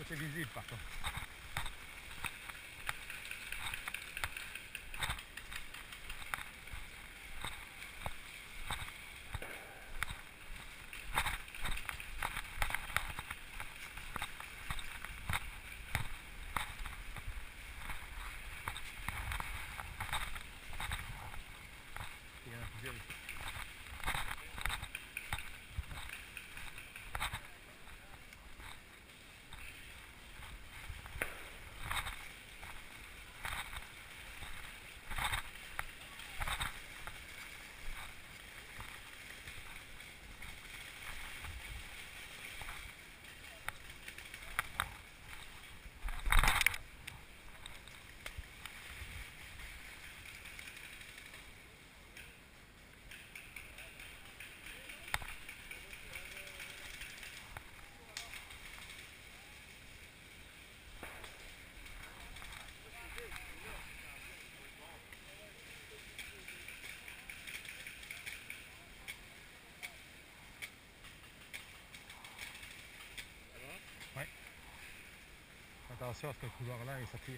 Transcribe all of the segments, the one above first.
Ça c'est visible par contre. Il y en a plusieurs ici. Ouais. Attention à ce que le couloir là il s'attire.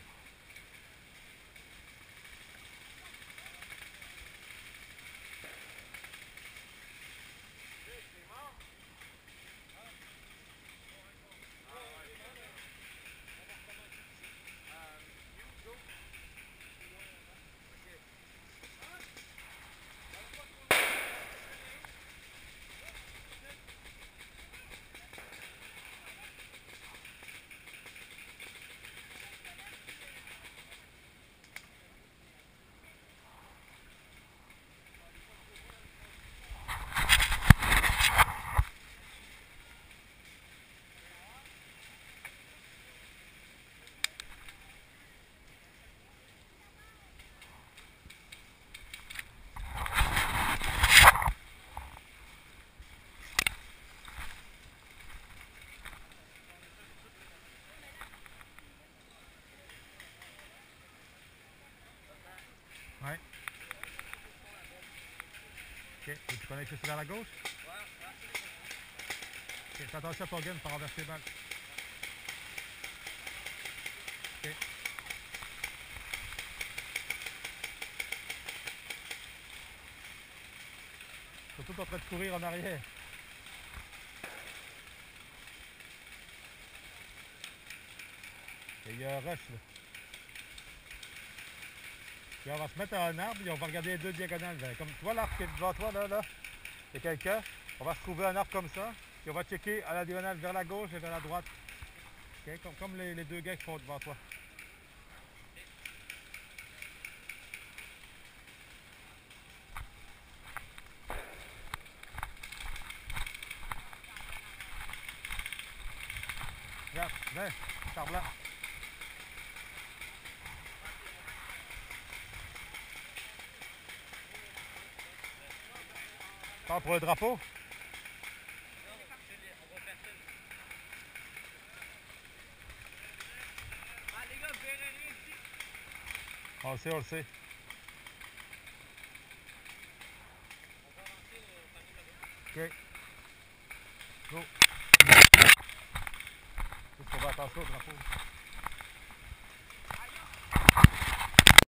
Ouais. Ok, et tu connectes juste vers la gauche? Ok, fais attention à ton gun pour renverser les balles. Ok. Surtout en train de courir en arrière. Et il y a un rush là. Puis on va se mettre à un arbre et on va regarder les deux diagonales. Comme tu vois l'arbre qui est devant toi là, il y a quelqu'un. On va se trouver un arbre comme ça. Puis on va checker à la diagonale vers la gauche et vers la droite. Okay? Comme les deux gars qui sont devant toi. Regarde, viens, cet arbre là. Pars pour le drapeau. On le sait, on le sait. Ok. Go. Juste qu'on va attention au drapeau.